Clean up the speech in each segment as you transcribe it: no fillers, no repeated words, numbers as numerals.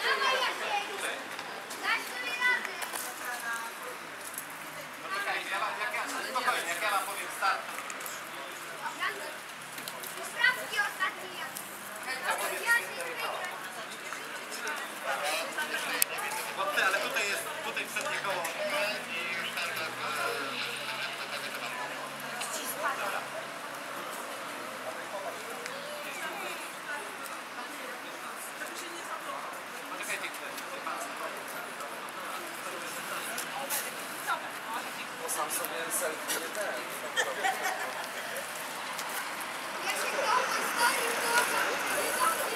Spokojnie, jak ja wam powiem start. Sprawdźcie ostatni jak. Chłopcy, ale tutaj jest, tutaj przednie koło. Poczekajcie chwilę. Bo sam sobie selfie nie ten. Ja się komuś stoi,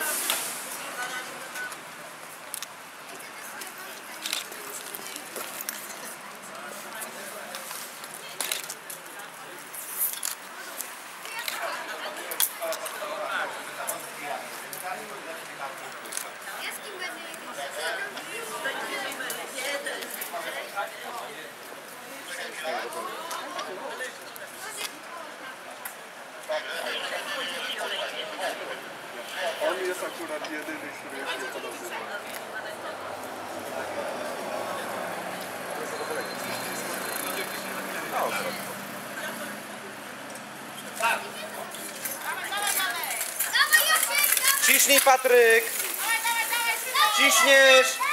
ja z kim będę On jest akurat jedyny, który jest niepodobny. Dawaj, Jasiek, dawaj! Ciśnij, Patryk! Ciśniesz!